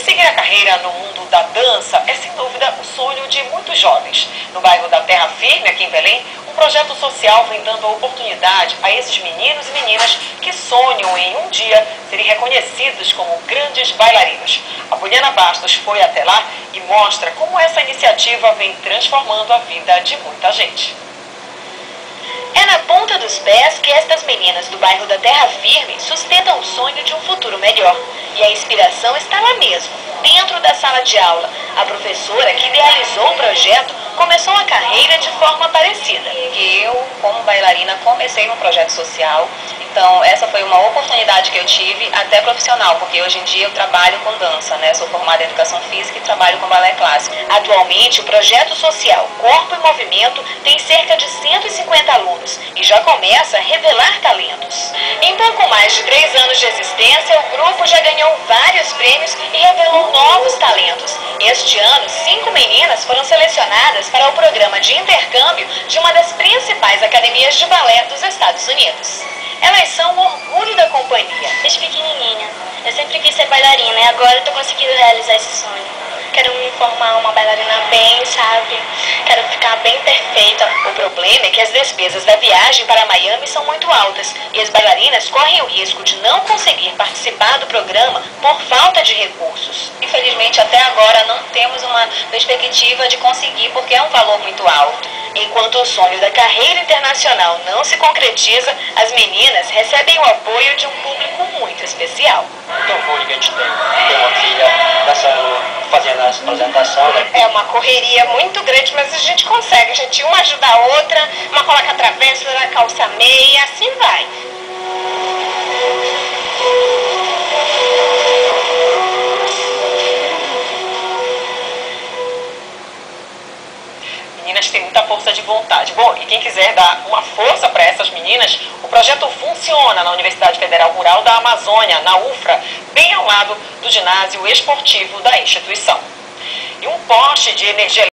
Seguir a carreira no mundo da dança é, sem dúvida, o sonho de muitos jovens. No bairro da Terra Firme, aqui em Belém, um projeto social vem dando a oportunidade a esses meninos e meninas que sonham em um dia serem reconhecidos como grandes bailarinos. A Poliana Bastos foi até lá e mostra como essa iniciativa vem transformando a vida de muita gente. É na ponta dos pés que estas meninas do bairro da Terra Firme sustentam o sonho de um futuro melhor. E a inspiração está lá mesmo, dentro da sala de aula. A professora que idealizou o projeto começou a carreira de forma parecida. Eu, como bailarina, comecei um projeto social. Então, essa foi uma oportunidade que eu tive, até profissional, porque hoje em dia eu trabalho com dança, né? Sou formada em educação física e trabalho com balé clássico. Atualmente, o projeto social Corpo e Movimento tem cerca de 150 alunos e já começa a revelar talentos. Em pouco mais de 3 anos de existência, o grupo já ganhou vários prêmios e revelou novos talentos. Este ano, 5 meninas foram selecionadas para o programa de intercâmbio de uma das principais academias de balé dos Estados Unidos. Elas são o orgulho da companhia. Desde pequenininha, eu sempre quis ser bailarina e agora eu tô conseguindo realizar esse sonho. Quero me formar uma bailarina bem, sabe? Quero ficar bem perfeita. O problema é que as despesas da viagem para Miami são muito altas e as bailarinas correm o risco de não conseguir participar do programa por falta de recursos. Infelizmente, até agora não temos uma perspectiva de conseguir, porque é um valor muito alto. Enquanto o sonho da carreira internacional não se concretiza, as meninas recebem o apoio de um público muito especial. Muito orgulho que a gente tem ter uma filha fazendo essa apresentação, né? É uma correria muito grande, mas a gente consegue. A gente uma ajuda a outra, uma coloca a travessa, outra calça meia, assim vai. Meninas têm muita força de vontade. Bom, e quem quiser dar uma força para essas meninas, o projeto funciona na Universidade Federal Rural da Amazônia, na UFRA, bem ao lado do ginásio esportivo da instituição. E um poste de energia